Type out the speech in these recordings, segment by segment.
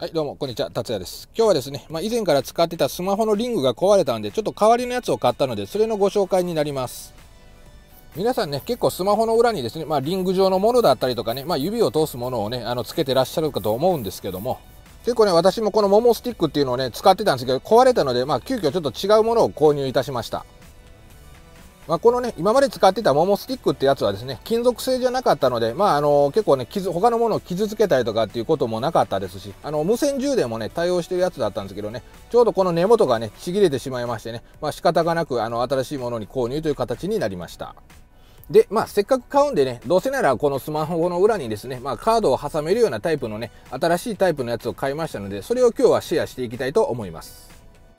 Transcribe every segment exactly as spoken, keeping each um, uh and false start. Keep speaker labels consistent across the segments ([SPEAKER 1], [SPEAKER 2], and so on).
[SPEAKER 1] はい、どうも、こんにちは、達也です。今日はですね、まあ、以前から使ってたスマホのリングが壊れたんで、ちょっと代わりのやつを買ったので、それのご紹介になります。皆さんね、結構スマホの裏にですね、まあ、リング状のものだったりとかね、まあ、指を通すものをね、あの、つけてらっしゃるかと思うんですけども、結構ね、私もこのモモスティックっていうのをね、使ってたんですけど、壊れたので、まあ、急遽ちょっと違うものを購入いたしました。まあ、このね、今まで使ってたモモスティックってやつはですね、金属製じゃなかったので、まあ、あの、結構ね、傷、他のものを傷つけたりとかっていうこともなかったですし、あの、無線充電もね、対応してるやつだったんですけどね、ちょうどこの根元がね、ちぎれてしまいましてね、まあ、仕方がなく、あの、新しいものに購入という形になりました。で、まあ、せっかく買うんでね、どうせならこのスマホの裏にですね、まあ、カードを挟めるようなタイプのね、新しいタイプのやつを買いましたので、それを今日はシェアしていきたいと思います。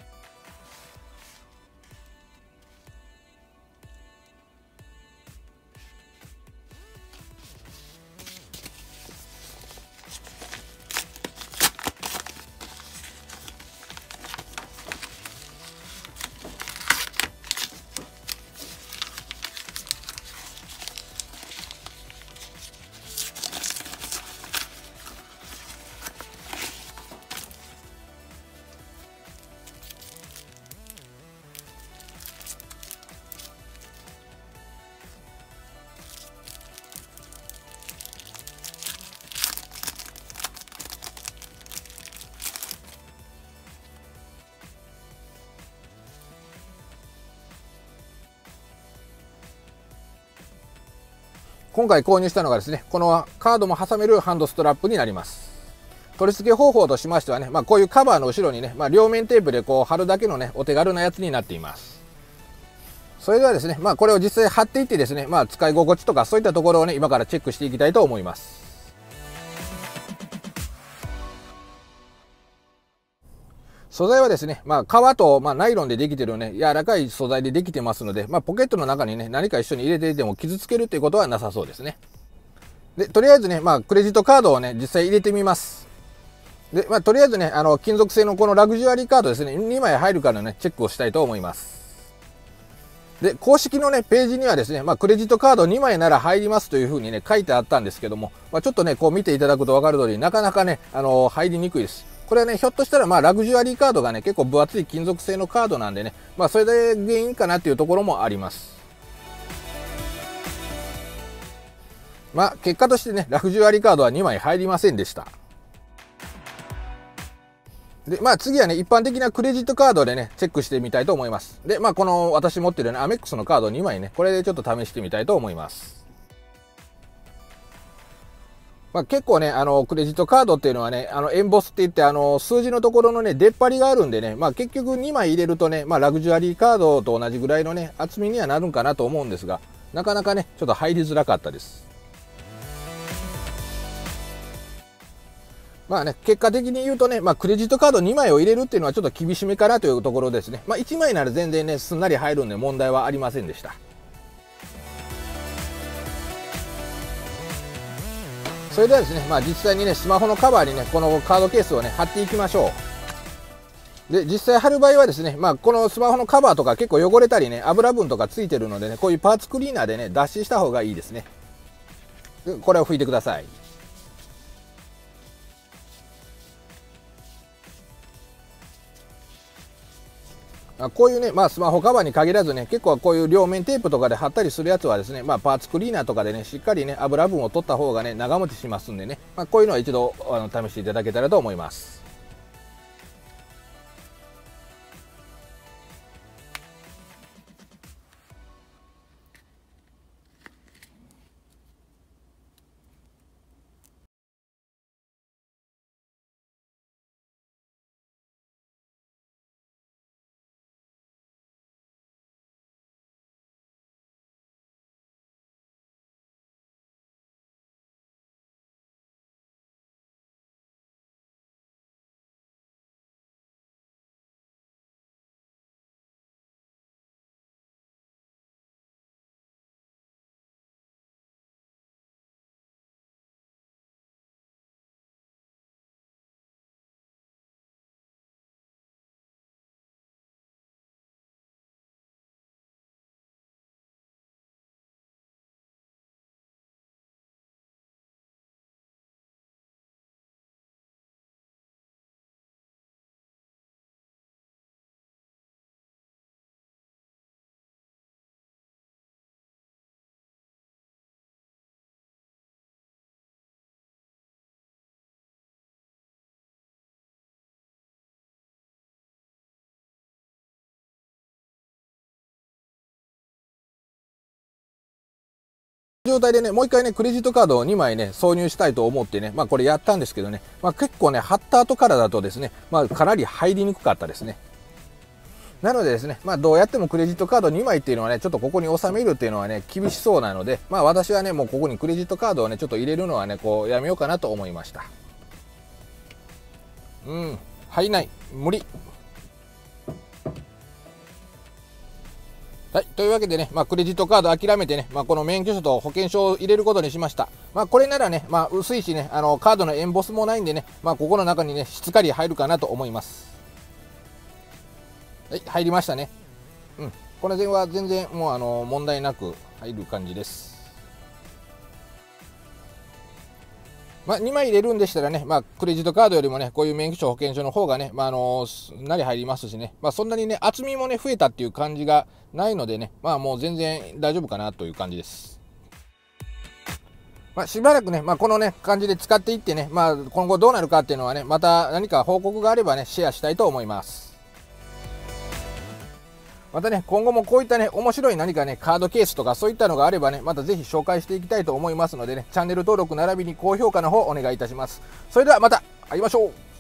[SPEAKER 1] 今回購入したのがですね、このカードも挟めるハンドストラップになります。取り付け方法としましてはね、まあ、こういうカバーの後ろにね、まあ、両面テープでこう貼るだけのね、お手軽なやつになっています。それではですね、まあ、これを実際貼っていってですね、まあ、使い心地とかそういったところをね、今からチェックしていきたいと思います。素材はですね、まあ、革と、まあ、ナイロンでできてるね、柔らかい素材でできてますので、まあ、ポケットの中にね、何か一緒に入れていても傷つけるっていうことはなさそうですね。で、とりあえずね、まあ、クレジットカードをね、実際入れてみます。で、まあ、とりあえずね、あの、金属製のこのラグジュアリーカードですね、にまい入るかのね、チェックをしたいと思います。で、公式のね、ページにはですね、まあ、クレジットカードにまいなら入りますというふうにね、書いてあったんですけども、まあ、ちょっとね、こう見ていただくと分かる通り、なかなかね、あのー、入りにくいです。これはね、ひょっとしたら、まあ、ラグジュアリーカードがね、結構分厚い金属製のカードなんでね、まあ、それで原因かなっていうところもあります。まあ、結果としてね、ラグジュアリーカードはにまい入りませんでした。で、まあ次はね、一般的なクレジットカードでね、チェックしてみたいと思います。で、まあこの私持ってるね、アメックスのカードにまいね、これでちょっと試してみたいと思います。まあ結構ね、あの、クレジットカードっていうのはね、あの、エンボスって言って、あの、数字のところのね、出っ張りがあるんでね、まあ結局にまい入れるとね、まあラグジュアリーカードと同じぐらいのね、厚みにはなるんかなと思うんですが、なかなかね、ちょっと入りづらかったです。まあね、結果的に言うとね、まあ、クレジットカードにまいを入れるっていうのはちょっと厳しめかなというところですね。まあ、いちまいなら全然ね、すんなり入るんで問題はありませんでした。それではですね、まあ、実際にね、スマホのカバーにね、このカードケースをね、貼っていきましょう。で、実際貼る場合はですね、まあ、このスマホのカバーとか結構汚れたりね、油分とかついてるのでね、こういうパーツクリーナーでね、脱脂した方がいいですね。で、これを拭いてください。こういうね、まあ、スマホカバーに限らずね、結構こういう両面テープとかで貼ったりするやつはですね、まあ、パーツクリーナーとかでね、しっかりね、油分を取った方がね、長持ちしますんでね、まあ、こういうのは一度あの試していただけたらと思います。 状態でね、もう一回ね、クレジットカードをにまいね、挿入したいと思ってね、まあこれやったんですけどね、まあ結構ね、貼った後からだとですね、まあかなり入りにくかったですね。なのでですね、まあどうやってもクレジットカードにまいっていうのはね、ちょっとここに収めるっていうのはね、厳しそうなので、まあ私はね、もうここにクレジットカードをね、ちょっと入れるのはね、こうやめようかなと思いました。うん、入んない。無理。はい。というわけでね、まあ、クレジットカード諦めてね、まあ、この免許証と保険証を入れることにしました。まあ、これならね、まあ、薄いしね、あの、カードのエンボスもないんでね、まあ、ここの中にね、しっかり入るかなと思います。はい、入りましたね。うん。この辺は全然もう、あの、問題なく入る感じです。まあ、にまい入れるんでしたらね、まあ、クレジットカードよりもね、こういう免許証、保険証の方がね、まあ、あのすんなり入りますしね、まあ、そんなにね、厚みもね、増えたっていう感じがないのでね、まあ、もう全然大丈夫かなという感じです。まあ、しばらくね、まあ、このね、感じで使っていってね、まあ、今後どうなるかっていうのはね、また何か報告があればね、シェアしたいと思います。またね、今後もこういったね、面白い何かね、カードケースとかそういったのがあればね、またぜひ紹介していきたいと思いますのでね、チャンネル登録並びに高評価の方お願いいたします。それではまた会いましょう。